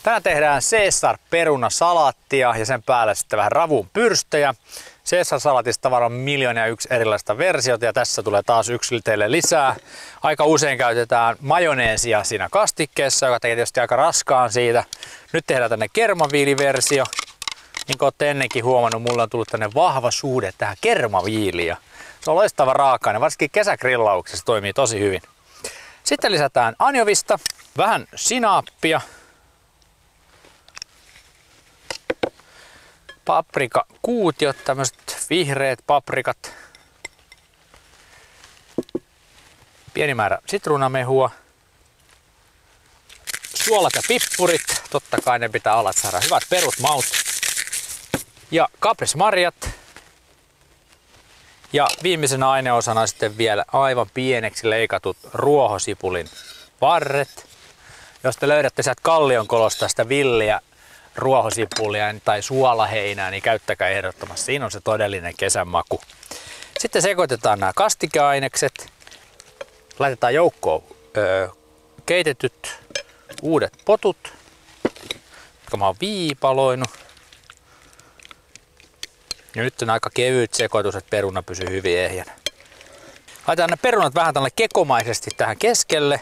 Tänään tehdään Caesar-perunasalaattia ja sen päälle sitten vähän ravun pyrstejä. Caesar-salatista varmaan miljoonia ja yksi erilaista versiota ja tässä tulee taas yksi teille lisää. Aika usein käytetään majoneesia siinä kastikkeessa, joka tekee tietysti aika raskaan siitä. Nyt tehdään tänne kermaviiliversio. Niin kuin olette ennenkin huomannut, mulla on tullut tänne vahva suhde tähän kermaviiliin. Se on loistava raaka-aine, varsinkin kesägrillauksessa toimii tosi hyvin. Sitten lisätään anjovista, vähän sinaappia, paprikakuutiot, tämmöiset vihreät paprikat, pieni määrä sitruunamehua, suolat ja pippurit, totta kai ne pitää olla, että saada hyvät perusmaut, ja kaprismarjat. Ja viimeisenä aineosana sitten vielä aivan pieneksi leikatut ruohosipulin varret. Jos te löydätte sieltä Kallionkolosta sitä villiä ruohosipulia tai suolaheinää, niin käyttäkää ehdottomasti. Siinä on se todellinen kesän maku. Sitten sekoitetaan nämä kastikeainekset. Laitetaan joukkoon keitetyt uudet potut, jotka mä oon viipaloinut. Ja nyt on aika kevyt sekoitus, että peruna pysyy hyvin ehjänä. Laitetaan ne perunat vähän tälle kekomaisesti tähän keskelle.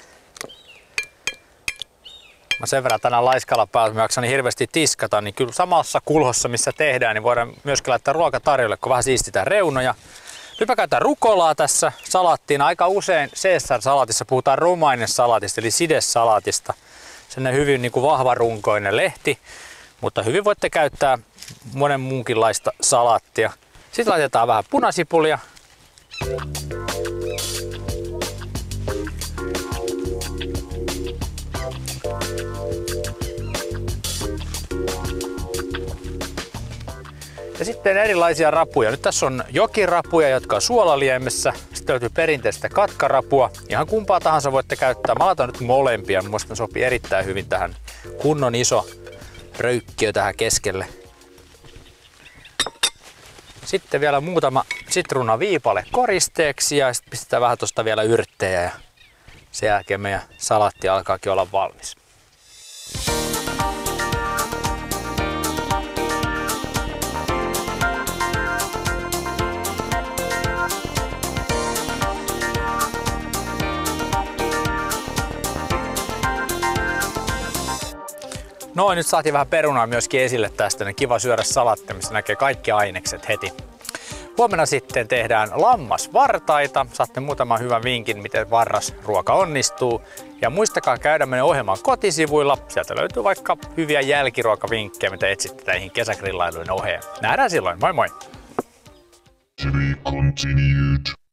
Mä sen verran tänään laiskalla päällä, mä jaksan hirveästi tiskata, niin kyllä samassa kulhossa missä tehdään, niin voidaan myöskin laittaa ruokatarjolle, kun vähän siistitään reunoja. Nyt mä käytän rukolaa tässä salaattiin. Aika usein Caesar-salaatissa puhutaan romainen-salaatista, eli sidesalaatista. Sellainen hyvin niin kuin vahvarunkoinen lehti, mutta hyvin voitte käyttää monen muunkinlaista salaattia. Sitten laitetaan vähän punasipulia. Ja sitten erilaisia rapuja. Nyt tässä on jokirapuja, jotka on suolaliemessä. Sitten löytyy perinteistä katkarapua. Ihan kumpaa tahansa voitte käyttää. Mä laitan nyt molempia. Mielestäni ne sopii erittäin hyvin tähän kunnon iso röykkiö tähän keskelle. Sitten vielä muutama sitruunaviipale koristeeksi ja sitten pistetään vähän tosta vielä yrttejä ja sen jälkeen meidän salaatti alkaakin olla valmis. Noin, nyt saatiin vähän perunaa myöskin esille tästä, niin kiva syödä salaattia, missä näkee kaikki ainekset heti. Huomenna sitten tehdään lammasvartaita. Saatte muutaman hyvän vinkin, miten varrasruoka onnistuu. Ja muistakaa käydä meidän ohjelman kotisivuilla. Sieltä löytyy vaikka hyviä jälkiruokavinkkejä, mitä etsitte näihin kesägrillailujen oheen. Nähdään silloin, moi moi!